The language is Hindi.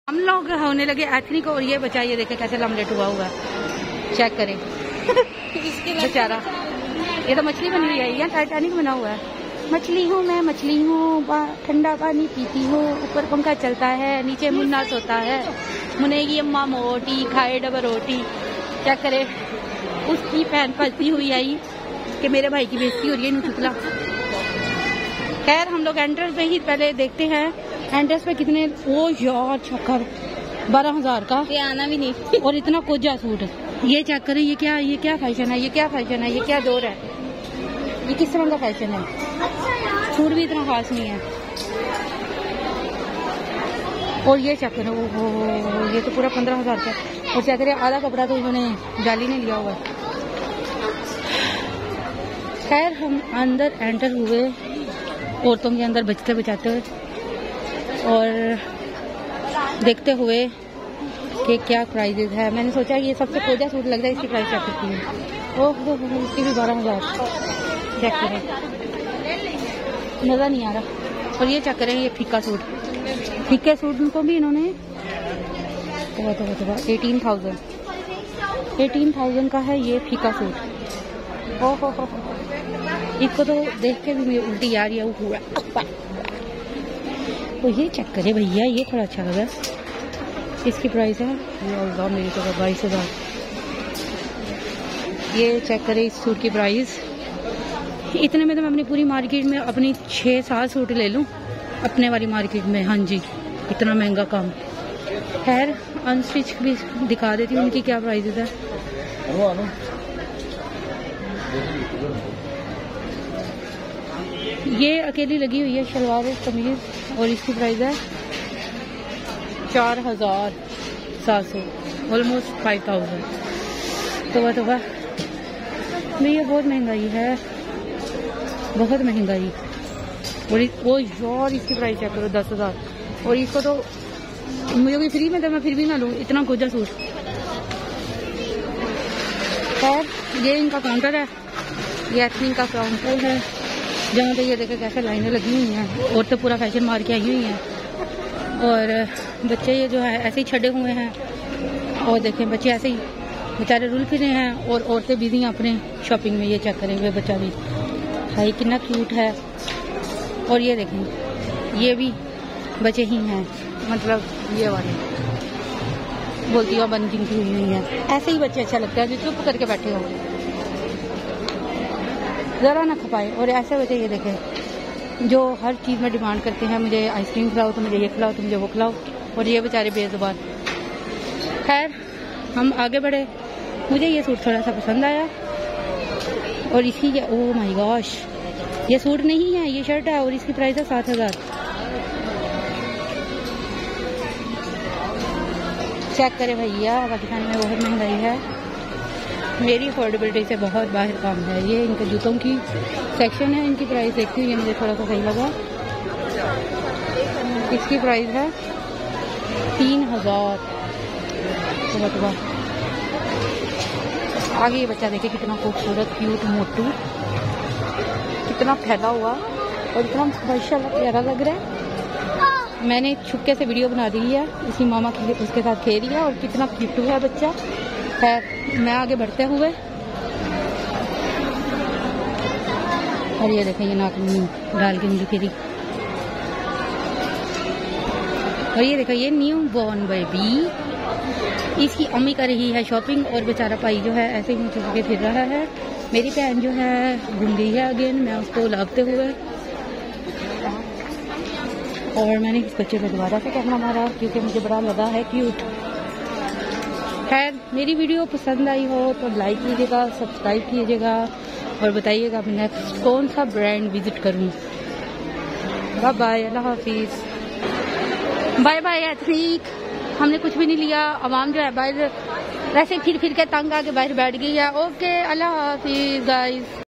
हम लोग होने लगे एथनिक और ये बच्चा ये देखे कैसे लमलेट हुआ हुआ है, चेक करें बेचारा। ये तो मछली बनी हुई है, यहाँ टाइटैनिक बना हुआ है। मछली हूँ मैं, मछली हूँ, ठंडा पानी पीती हूँ, ऊपर पंखा चलता है, नीचे मुन्ना सोता है, मुनेगी अम्मा मोटी खाए डबल रोटी। क्या करे, उसकी पैन फंसी हुई आई कि मेरे भाई की बेइज्जती हो रही है नुचुकला। खैर हम लोग एंट्रेंस पे ही पहले देखते हैं एंट्रेंस पे कितने। ओ यार चक्कर 12,000 का, ये आना भी नहीं। और इतना कोजा सूट। ये चेक करें, ये क्या फैशन है, ये क्या फैशन है, ये क्या दौर है, ये किस तरह का फैशन है। सूट भी इतना खास नहीं है। और ये चेक करें, ओहो ये तो पूरा 15,000 का। और चेक करें आधा कपड़ा तो इन्होंने जाली ने लिया हुआ है। खैर हम अंदर एंटर हुए औरतों के अंदर बचते बचाते हुए और देखते हुए कि क्या प्राइजेज है। मैंने सोचा ये सबसे कोजा सूट लग रहा है, इसकी प्राइस चेक करती हूँ। ओह इसकी भी 12,000। चेक करें, मज़ा नहीं आ रहा। और ये चेक करें, ये फीका सूट, फीके सूट को भी इन्होंने 18,000 का है ये फीका सूट। ओहो इसको तो देख के भी मुझे उल्टी आ रही है वो पूरा। तो ये चेक करे भैया, ये थोड़ा अच्छा लगा। इसकी प्राइस है ये मेरी तो 22,000। ये चेक करे इस सूट की प्राइस। इतने में तो मैं अपनी पूरी मार्केट में अपनी 6-7 सूट ले लूं अपने वाली मार्केट में। हाँ जी, इतना महंगा काम। खैर अनस्टिच भी दिखा देती हूँ, उनकी क्या प्राइस है। ये अकेली लगी हुई है शलवार और कमीज और इसकी प्राइस है 4,700, ऑलमोस्ट 5,000। तो भैया बहुत महंगाई है, बहुत महंगाई। और वो यार इसकी प्राइस चेक करो 10,000। और इसको तो मुझे भी फ्री में था, मैं फिर भी ना लूँ इतना कोजा सूट। खैर ये इनका काउंटर है, ये एथनिक का काउंटर है जहाँ पे ये देखे कैसे लाइनें लगी हुई हैं और तो पूरा फैशन मार के आई हुई हैं। और बच्चे ये जो है ऐसे ही छड़े हुए हैं और देखें बच्चे ऐसे ही बेचारे रुल फिरे हैं और औरतें बिजी हैं अपने शॉपिंग में। ये चेक करें हुए बच्चा भी भाई कितना क्यूट है। और ये देखें ये भी बच्चे ही हैं, मतलब ये वाले बोलती हुआ बन जिनकी हुई हुई है। ऐसे ही बच्चे अच्छा लगता है जो चुप करके बैठे हो, ज़रा ना खपाए। और ऐसे बच्चे ये देखें जो हर चीज़ में डिमांड करते हैं, मुझे आइसक्रीम खिलाओ तो मुझे ये खिलाओ तो मुझे वो खिलाओ। और ये बेचारे बेजुबान। खैर हम आगे बढ़े, मुझे ये सूट थोड़ा सा पसंद आया और इसकी ओह माय गॉश ये सूट नहीं है, ये शर्ट है और इसकी प्राइस है 7,000। चेक करें भैया, पाकिस्तान में बहुत महंगाई है, मेरी अफोर्डेबिलिटी से बहुत बाहर काम है। ये इनके जूतों की सेक्शन है, इनकी प्राइस देखती हूँ, ये मुझे थोड़ा सा सही लगा। इसकी प्राइस है 3,000। तो आगे ये बच्चा देखे कितना खूबसूरत क्यूट मोटू, कितना फैला हुआ और इतना माशाल्लाह प्यारा लग रहा है। मैंने छुपके से वीडियो बना दी है, उसकी मामा उसके साथ खेल रही है और कितना क्यूट है बच्चा। खैर मैं आगे बढ़ते हुए और ये देखें ये नाक में डाल के मुझे फिरी। और ये देखो ये न्यू बॉर्न बेबी, इसकी अम्मी कर रही है शॉपिंग और बेचारा भाई जो है ऐसे ही मुझे के फिर रहा है। मेरी बहन जो है घूम गई है अगेन, मैं उसको लाभते हुए। और मैंने इस बच्चे को दोबारा से कैमरा मारा क्योंकि मुझे बड़ा लगा है क्यूट। खैर मेरी वीडियो पसंद आई हो तो लाइक कीजिएगा, सब्सक्राइब कीजिएगा और बताइएगा मैं नेक्स्ट कौन सा ब्रांड विजिट करूं। बाय बाय, अल्लाह हाफिज, बाय बाय एथनिक। हमने कुछ भी नहीं लिया, आवाम जो है बाहर वैसे फिर के तंग आके बाहर बैठ गई है। ओके अल्लाह हाफिज गाइस।